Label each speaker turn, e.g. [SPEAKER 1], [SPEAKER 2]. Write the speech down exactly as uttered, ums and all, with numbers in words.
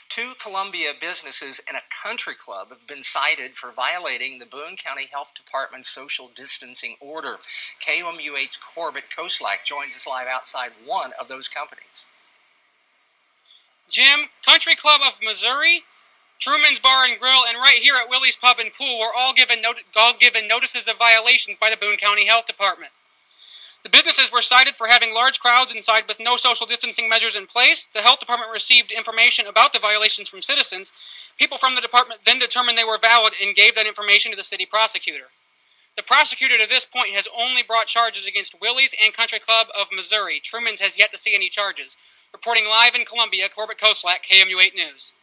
[SPEAKER 1] Two Columbia businesses and a country club have been cited for violating the Boone County Health Department's social distancing order. K O M U eight's Corbett Koslak joins us live outside one of those companies.
[SPEAKER 2] Jim, Country Club of Missouri, Truman's Bar and Grill, and right here at Willie's Pub and Pool were all given, not all given notices of violations by the Boone County Health Department. The businesses were cited for having large crowds inside with no social distancing measures in place. The health department received information about the violations from citizens. People from the department then determined they were valid and gave that information to the city prosecutor. The prosecutor to this point has only brought charges against Willie's and Country Club of Missouri. Truman's has yet to see any charges. Reporting live in Columbia, Corbett Koslak, K M U eight News.